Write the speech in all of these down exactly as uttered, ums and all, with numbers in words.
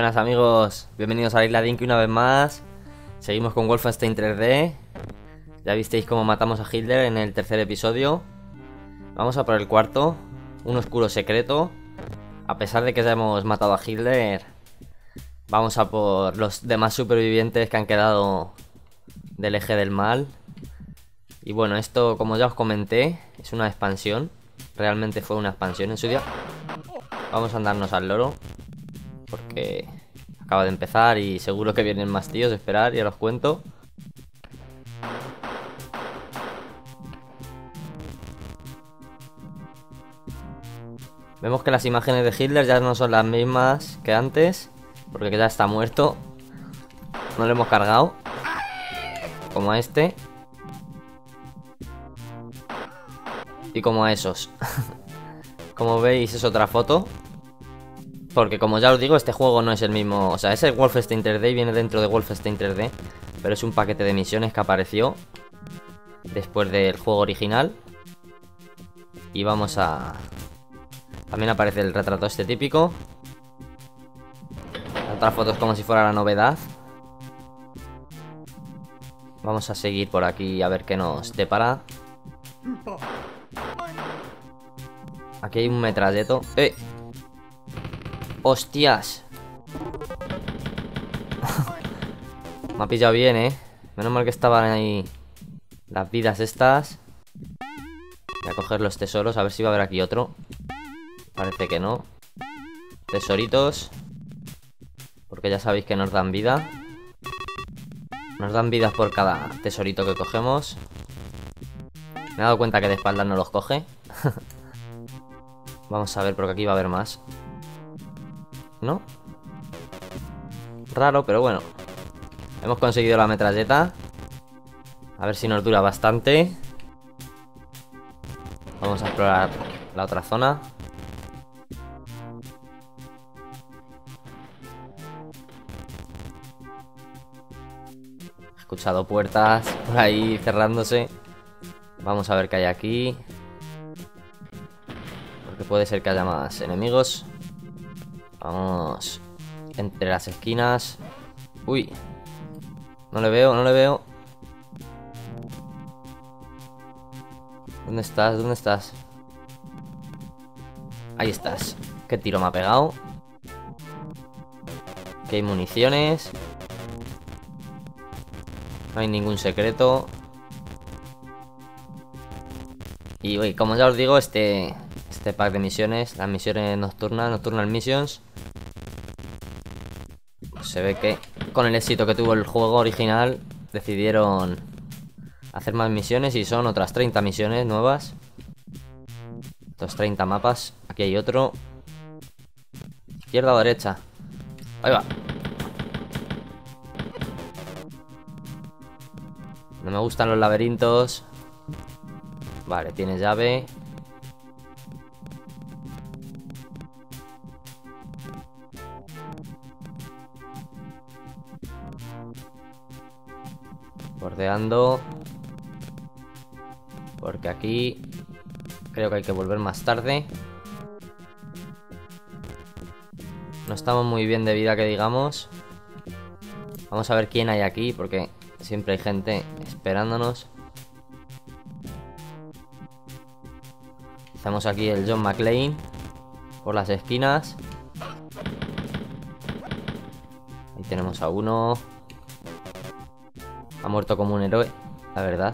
Buenas amigos, bienvenidos a la isla Dinky una vez más. Seguimos con Wolfenstein tres D. Ya visteis cómo matamos a Hitler en el tercer episodio. Vamos a por el cuarto, un oscuro secreto. A pesar de que ya hemos matado a Hitler, vamos a por los demás supervivientes que han quedado del eje del mal. Y bueno, esto, como ya os comenté, es una expansión. Realmente fue una expansión en su día. Vamos a andarnos al loro, porque acaba de empezar y seguro que vienen más tíos. Esperar, ya os cuento. Vemos que las imágenes de Hitler ya no son las mismas que antes, porque ya está muerto. No lo hemos cargado, como a este y como a esos. Como veis, es otra foto. Porque como ya os digo, este juego no es el mismo. O sea, ese Wolfenstein tres D viene dentro de Wolfenstein tres D, pero es un paquete de misiones que apareció después del juego original. Y vamos a... También aparece el retrato este típico. La otra foto es como si fuera la novedad. Vamos a seguir por aquí a ver qué nos depara. Aquí hay un metralleto. ¡Eh! ¡Hostias! Me ha pillado bien, ¿eh? Menos mal que estaban ahí las vidas estas. Voy a coger los tesoros, a ver si va a haber aquí otro. Parece que no. Tesoritos. Porque ya sabéis que nos dan vida. Nos dan vidas por cada tesorito que cogemos. Me he dado cuenta que de espaldas no los coge. Vamos a ver, porque aquí va a haber más. ¿No? Raro, pero bueno. Hemos conseguido la metralleta. A ver si nos dura bastante. Vamos a explorar la otra zona. He escuchado puertas por ahí cerrándose. Vamos a ver qué hay aquí, porque puede ser que haya más enemigos. Vamos entre las esquinas. Uy, no le veo, no le veo. ¿Dónde estás? ¿Dónde estás? Ahí estás. ¿Qué tiro me ha pegado? Aquí hay municiones. No hay ningún secreto. Y uy, como ya os digo, este este pack de misiones, las misiones nocturnas, Nocturnal Missions, pues se ve que con el éxito que tuvo el juego original decidieron hacer más misiones y son otras treinta misiones nuevas. Estos treinta mapas. Aquí hay otro. Izquierda o derecha. Ahí va. No me gustan los laberintos. Vale, tiene llave. Bordeando. Porque aquí creo que hay que volver más tarde. No estamos muy bien de vida, que digamos. Vamos a ver quién hay aquí, porque siempre hay gente esperándonos. Hacemos aquí el John McClane por las esquinas. Ahí tenemos a uno. Ha muerto como un héroe, la verdad.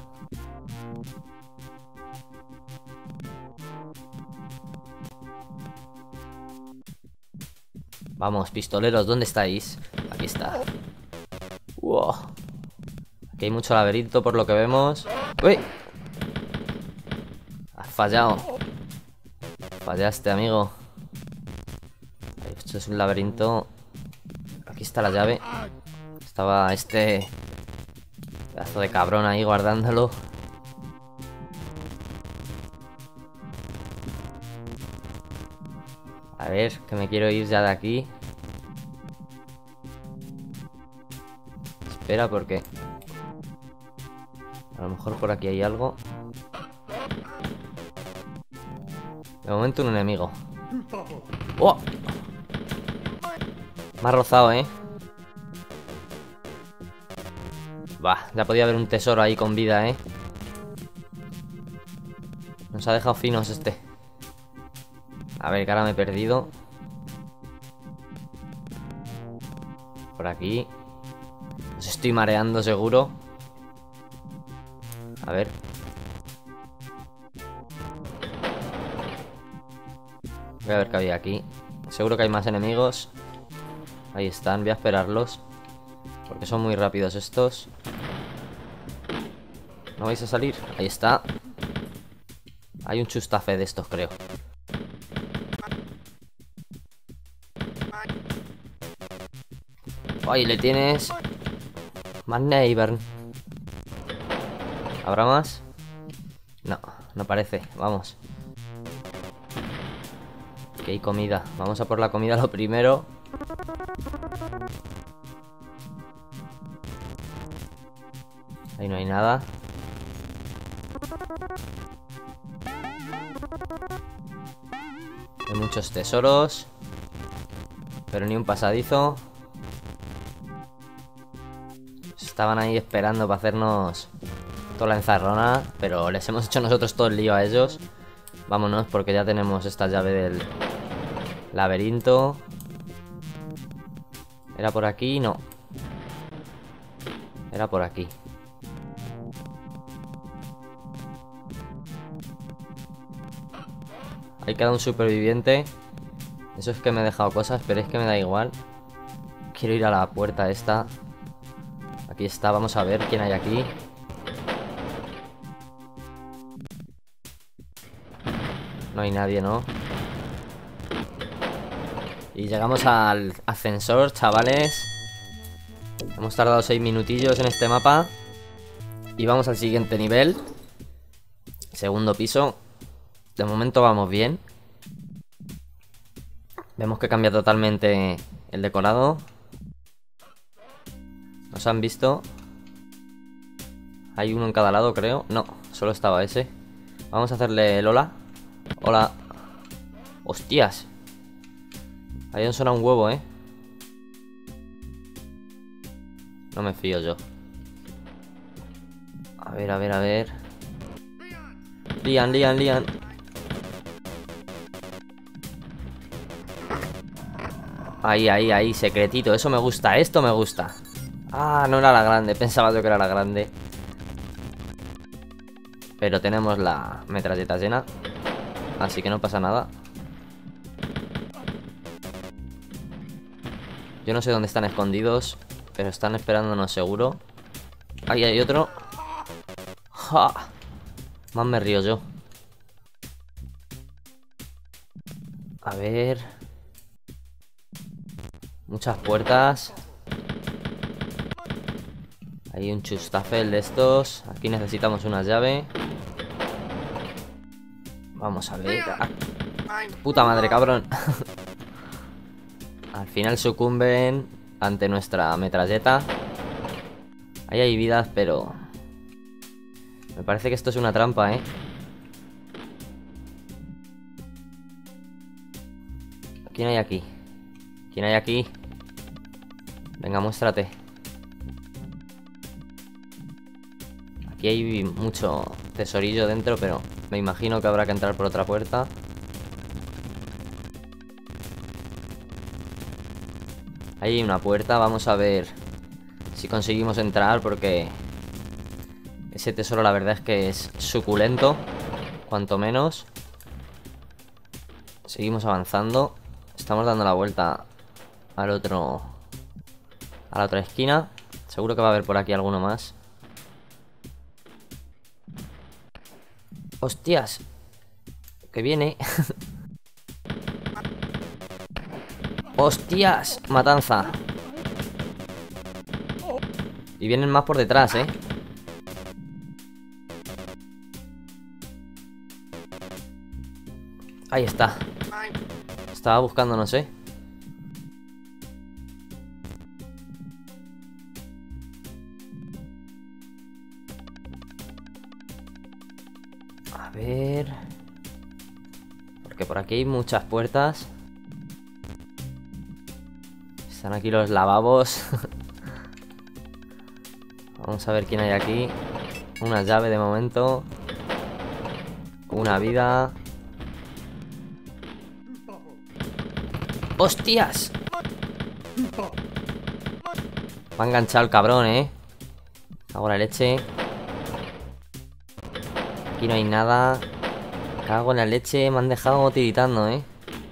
Vamos, pistoleros, ¿dónde estáis? Aquí está. Wow. Aquí hay mucho laberinto por lo que vemos. ¡Uy! Has fallado. Fallaste, amigo. Esto es un laberinto. Aquí está la llave. Estaba este pedazo de cabrón ahí guardándolo. A ver, que me quiero ir ya de aquí. Espera, porque a lo mejor por aquí hay algo. De momento un enemigo. ¡Oh! Me ha rozado, ¿eh? Bah, ya podía haber un tesoro ahí con vida, ¿eh? Nos ha dejado finos este. A ver, que ahora me he perdido. Por aquí. Os estoy mareando seguro. A ver. Voy a ver qué había aquí. Seguro que hay más enemigos. Ahí están, voy a esperarlos. Porque son muy rápidos estos. ¿No vais a salir? Ahí está. Hay un chustafe de estos, creo. Ahí le tienes. Más neighbor. ¿Habrá más? No, no parece. Vamos. Que hay comida. Vamos a por la comida lo primero. Ahí no hay nada. Hay muchos tesoros. Pero ni un pasadizo. Estaban ahí esperando para hacernos toda la enzarrona, pero les hemos hecho nosotros todo el lío a ellos. Vámonos porque ya tenemos esta llave del laberinto. ¿Era por aquí? No. Era por aquí. Ahí queda un superviviente. Eso es que me he dejado cosas, pero es que me da igual. Quiero ir a la puerta esta. Aquí está, vamos a ver quién hay aquí. No hay nadie, ¿no? Y llegamos al ascensor, chavales. Hemos tardado seis minutillos en este mapa. Y vamos al siguiente nivel. Segundo piso. De momento vamos bien. Vemos que cambia totalmente el decorado. ¿Nos han visto? Hay uno en cada lado, creo. No, solo estaba ese. Vamos a hacerle el hola. Hola. Hostias. Ahí han sonado un huevo, ¿eh? No me fío yo. A ver, a ver, a ver. Lian, lian, lian. Ahí, ahí, ahí, secretito. Eso me gusta, esto me gusta. Ah, no era la grande, pensaba yo que era la grande. Pero tenemos la metralleta llena. Así que no pasa nada. Yo no sé dónde están escondidos, pero están esperándonos seguro. Ahí hay otro. ¡Ja! Más me río yo. A ver. Muchas puertas. Hay un chustafel de estos. Aquí necesitamos una llave. Vamos a ver. ¡Ah! Puta madre, cabrón. Al final sucumben ante nuestra metralleta. Ahí hay vidas, pero... me parece que esto es una trampa, ¿eh? ¿Quién hay aquí? ¿Quién hay aquí? Venga, muéstrate. Aquí hay mucho tesorillo dentro, pero me imagino que habrá que entrar por otra puerta. Ahí hay una puerta, vamos a ver si conseguimos entrar, porque ese tesoro la verdad es que es suculento, cuanto menos. Seguimos avanzando. Estamos dando la vuelta al otro, a la otra esquina. Seguro que va a haber por aquí alguno más. ¡Hostias! Que viene. ¡Hostias! Matanza. Y vienen más por detrás, ¿eh? Ahí está. Estaba buscando, no sé. A ver... porque por aquí hay muchas puertas. Están aquí los lavabos. Vamos a ver quién hay aquí. Una llave de momento. Una vida. ¡Hostias! Me ha enganchado el cabrón, ¿eh? Cago en la leche. Aquí no hay nada. Cago en la leche. Me han dejado tiritando, ¿eh?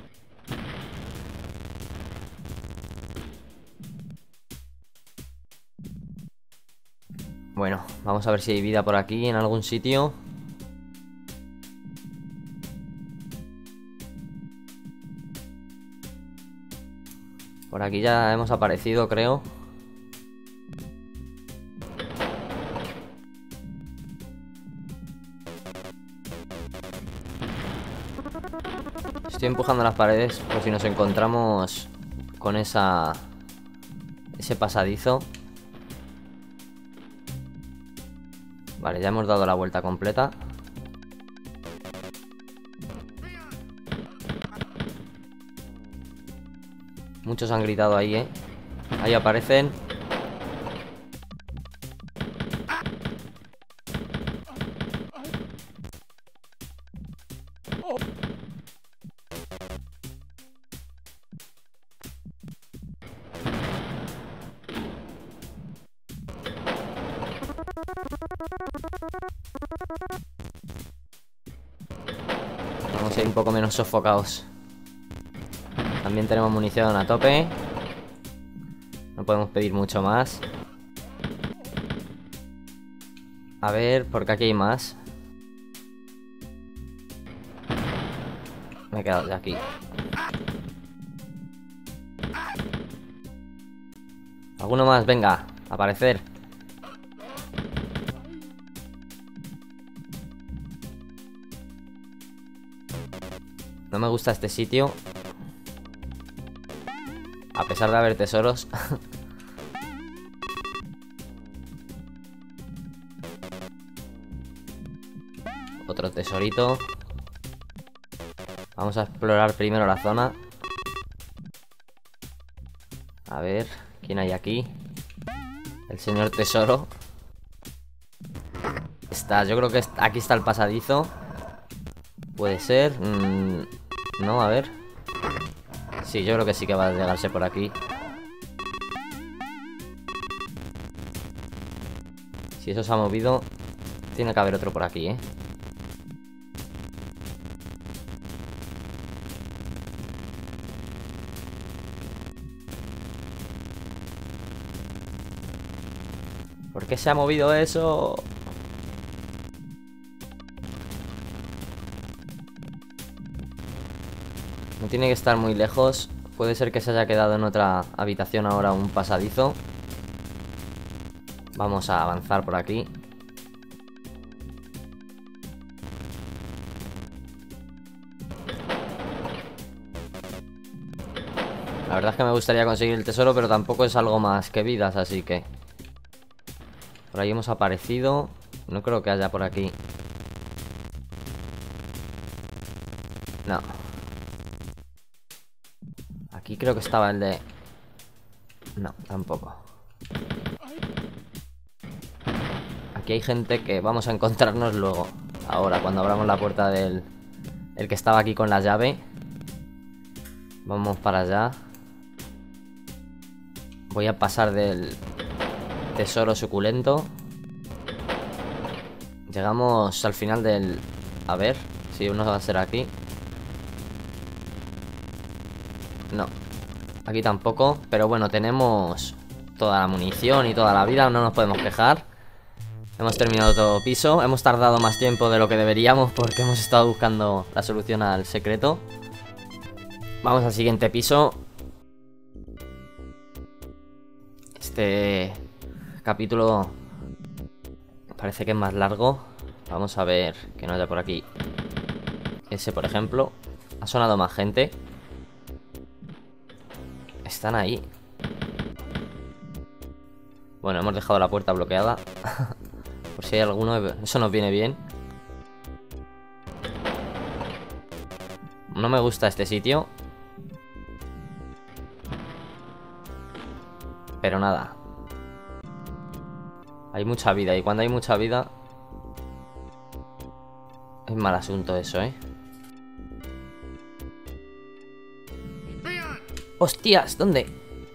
Bueno, vamos a ver si hay vida por aquí en algún sitio. Por aquí ya hemos aparecido, creo. Estoy empujando las paredes por si nos encontramos con esa... ese pasadizo. Vale, ya hemos dado la vuelta completa. Muchos han gritado ahí, ¿eh? Ahí aparecen. Vamos a ir un poco menos sofocados. También tenemos munición a tope. No podemos pedir mucho más. A ver, porque aquí hay más. Me he quedado ya aquí. ¿Alguno más? Venga, a aparecer. No me gusta este sitio. A pesar de haber tesoros. Otro tesorito. Vamos a explorar primero la zona. A ver, ¿quién hay aquí? El señor tesoro. Está, yo creo que aquí está el pasadizo. Puede ser. Mm, no, a ver. Sí, yo creo que sí que va a llegarse por aquí. Si eso se ha movido, tiene que haber otro por aquí, ¿eh? ¿Por qué se ha movido eso? No tiene que estar muy lejos. Puede ser que se haya quedado en otra habitación ahora un pasadizo. Vamos a avanzar por aquí. La verdad es que me gustaría conseguir el tesoro, pero tampoco es algo más que vidas, así que... Por ahí hemos aparecido. No creo que haya por aquí. No. Aquí creo que estaba el de... No, tampoco. Aquí hay gente que vamos a encontrarnos luego. Ahora, cuando abramos la puerta del... El que estaba aquí con la llave. Vamos para allá. Voy a pasar del... tesoro suculento. Llegamos al final del... A ver, si uno va a ser aquí. No, aquí tampoco. Pero bueno, tenemos toda la munición y toda la vida. No nos podemos quejar. Hemos terminado todo piso. Hemos tardado más tiempo de lo que deberíamos porque hemos estado buscando la solución al secreto. Vamos al siguiente piso. Este capítulo parece que es más largo. Vamos a ver que no haya por aquí. Ese, por ejemplo. Ha sonado más gente. Están ahí. Bueno, hemos dejado la puerta bloqueada. Por si hay alguno, eso nos viene bien. No me gusta este sitio. Pero nada. Hay mucha vida. Y cuando hay mucha vida... es mal asunto eso, ¿eh? ¡Hostias! ¿Dónde?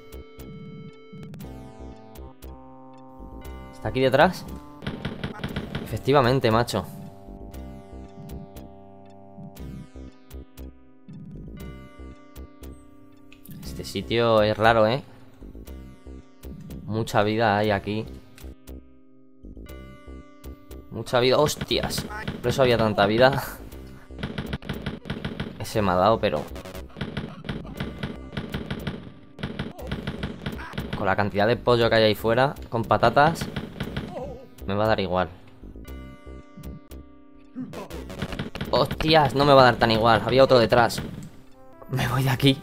¿Está aquí detrás? Efectivamente, macho. Este sitio es raro, ¿eh? Mucha vida hay aquí. Mucha vida. ¡Hostias! Por eso había tanta vida. Ese me ha dado, pero... con la cantidad de pollo que hay ahí fuera, con patatas, me va a dar igual. ¡Hostias! No me va a dar tan igual. Había otro detrás. Me voy de aquí.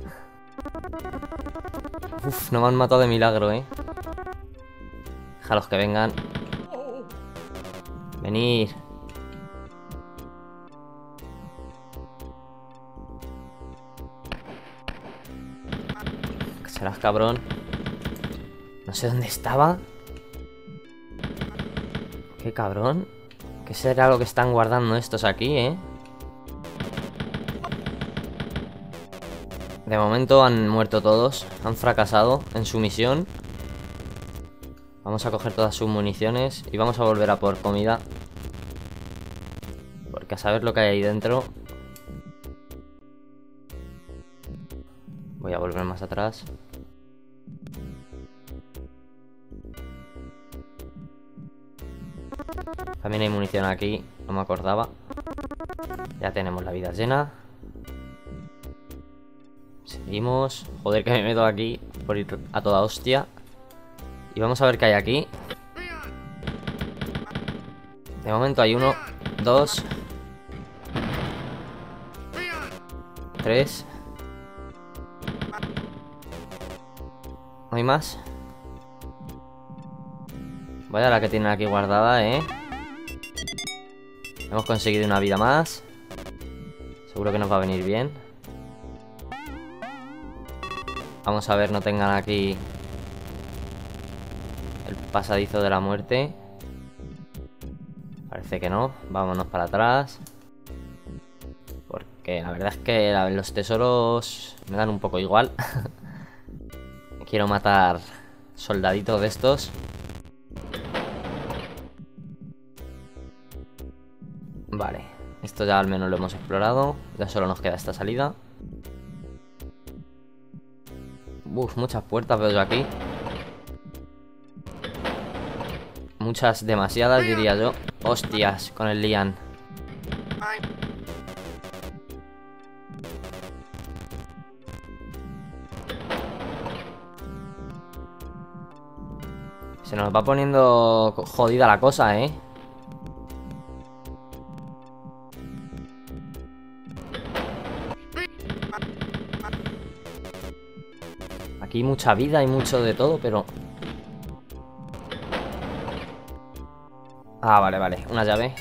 Uf, no me han matado de milagro, ¿eh? Déjalos que vengan. Venir. Serás cabrón. No sé dónde estaba. Qué cabrón. ¿Qué será lo que están guardando estos aquí, eh? De momento han muerto todos. Han fracasado en su misión. Vamos a coger todas sus municiones y vamos a volver a por comida. Porque a saber lo que hay ahí dentro. Voy a volver más atrás. También hay munición aquí, no me acordaba. Ya tenemos la vida llena. Seguimos. Joder, que me meto aquí por ir a toda hostia. Y vamos a ver qué hay aquí. De momento hay uno, dos, tres. ¿No hay más? Vaya la que tienen aquí guardada, ¿eh? Hemos conseguido una vida más. Seguro que nos va a venir bien. Vamos a ver, no tengan aquí el pasadizo de la muerte. Parece que no. Vámonos para atrás. Porque la verdad es que los tesoros me dan un poco igual. Quiero matar soldaditos de estos. Vale, esto ya al menos lo hemos explorado. Ya solo nos queda esta salida. Uf, muchas puertas veo yo aquí. Muchas, demasiadas diría yo. Hostias, con el Lian. Se nos va poniendo jodida la cosa, ¿eh? Aquí hay mucha vida y mucho de todo, pero... Ah, vale, vale. Una llave.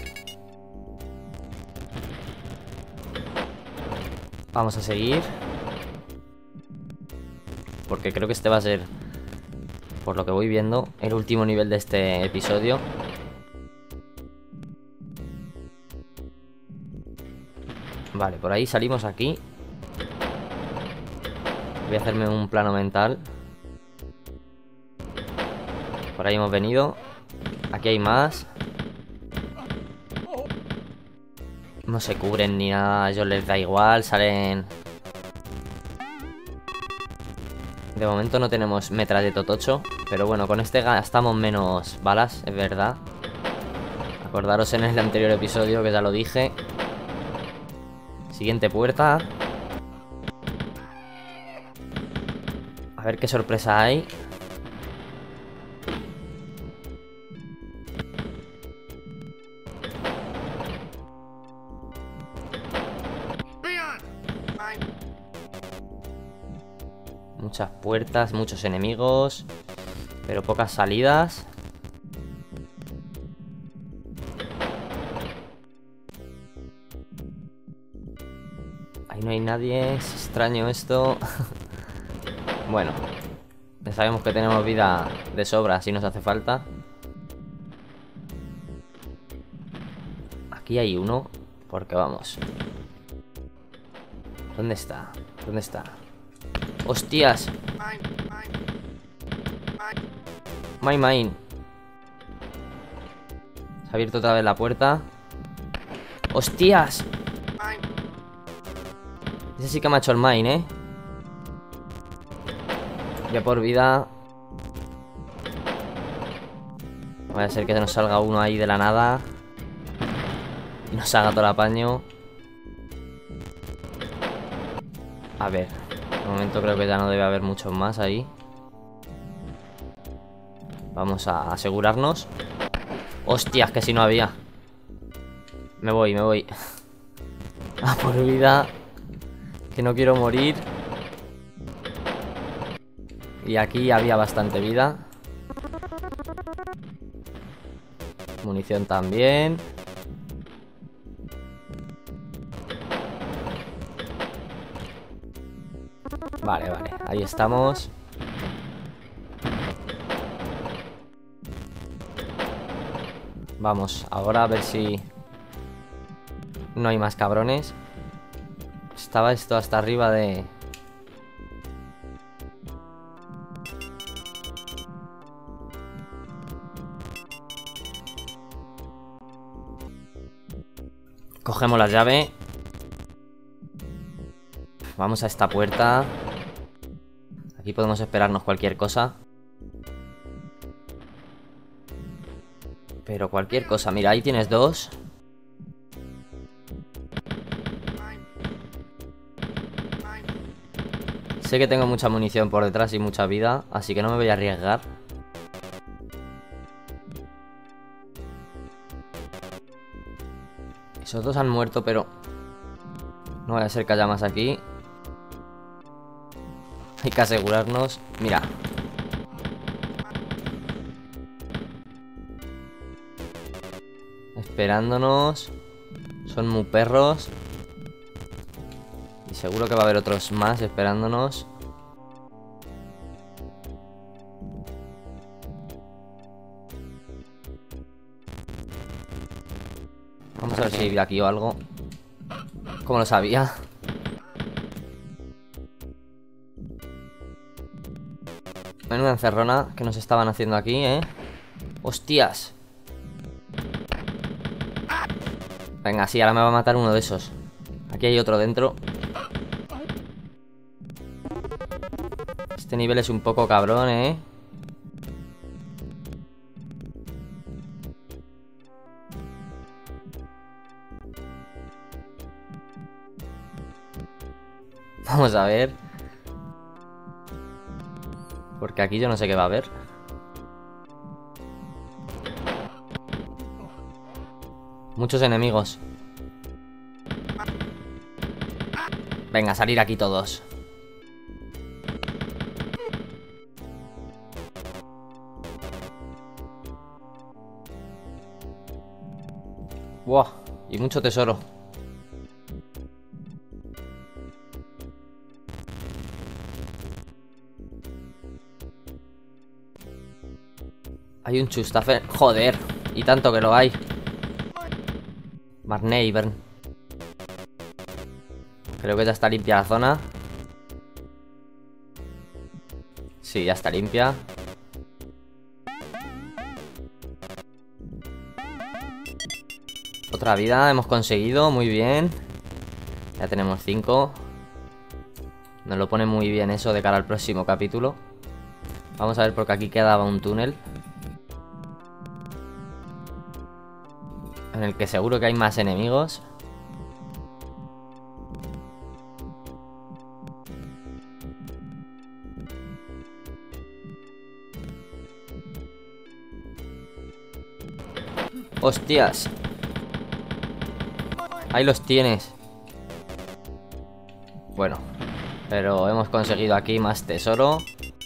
Vamos a seguir. Porque creo que este va a ser, por lo que voy viendo, el último nivel de este episodio. Vale, por ahí salimos aquí. Voy a hacerme un plano mental. Por ahí hemos venido. Aquí hay más. No se cubren ni nada, a ellos les da igual, salen... De momento no tenemos metralleta tocho, pero bueno, con este gastamos menos balas, es verdad. Acordaros en el anterior episodio que ya lo dije. Siguiente puerta. A ver qué sorpresa hay. Muchas puertas, muchos enemigos, pero pocas salidas. Ahí no hay nadie, es extraño esto. Bueno, Ya sabemos que tenemos vida de sobra si nos hace falta. Aquí hay uno. Porque vamos. ¿Dónde está? ¿Dónde está? ¡Hostias! My mine. Se ha abierto otra vez la puerta. ¡Hostias! Ese sí que me ha hecho el mine, ¿eh? Ya por vida. Vaya a ser que se nos salga uno ahí de la nada y nos haga todo el apaño. A ver, de momento creo que ya no debe haber muchos más ahí. Vamos a asegurarnos. Hostias, que si no había. Me voy, me voy. A por vida. Que no quiero morir. Y aquí había bastante vida. Munición también. Vale, vale, ahí estamos. Vamos, ahora a ver si no hay más cabrones. Estaba esto hasta arriba de... Cogemos la llave. Vamos a esta puerta. Aquí podemos esperarnos cualquier cosa. Pero cualquier cosa. Mira, ahí tienes dos. Sé que tengo mucha munición por detrás y mucha vida, así que no me voy a arriesgar. Esos dos han muerto, pero no vaya a ser que haya más aquí. Hay que asegurarnos. Mira. Esperándonos. Son muy perros. Y seguro que va a haber otros más esperándonos. Vamos a ver si hay aquí o algo. ¿Cómo lo sabía? Menuda encerrona que nos estaban haciendo aquí, ¿eh? ¡Hostias! Venga, sí, ahora me va a matar uno de esos. Aquí hay otro dentro. Este nivel es un poco cabrón, ¿eh? Vamos a ver. Porque aquí yo no sé qué va a haber. Muchos enemigos. Venga, a salir aquí todos. Buah, y mucho tesoro. Hay un Chustafer. Joder, y tanto que lo hay. Marneivern. Creo que ya está limpia la zona. Sí, ya está limpia. Otra vida hemos conseguido, muy bien. Ya tenemos cinco. Nos lo pone muy bien eso de cara al próximo capítulo. Vamos a ver porque aquí quedaba un túnel en el que seguro que hay más enemigos. ¡Hostias! Ahí los tienes. Bueno, pero hemos conseguido aquí más tesoro.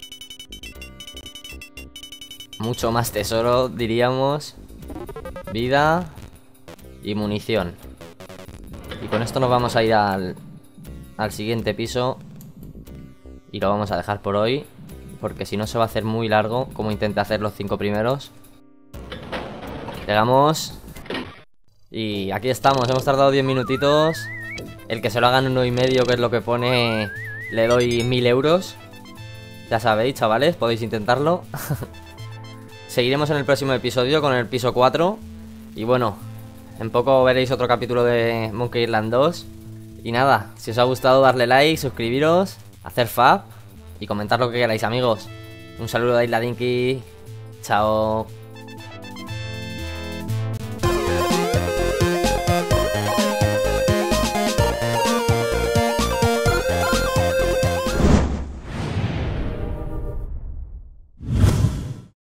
Mucho más tesoro, diríamos. Vida y munición. Y con esto nos vamos a ir al, al siguiente piso. Y lo vamos a dejar por hoy. porque si no se va a hacer muy largo, como intenté hacer los cinco primeros. Llegamos. Y aquí estamos, hemos tardado diez minutitos. El que se lo haga en uno y medio, que es lo que pone, le doy mil euros. Ya sabéis, chavales, podéis intentarlo. Seguiremos en el próximo episodio con el piso cuatro. Y bueno, en poco veréis otro capítulo de Monkey Island dos. Y nada, si os ha gustado, darle like, suscribiros, hacer fab y comentar lo que queráis, amigos. Un saludo de Isla Dinky. Chao.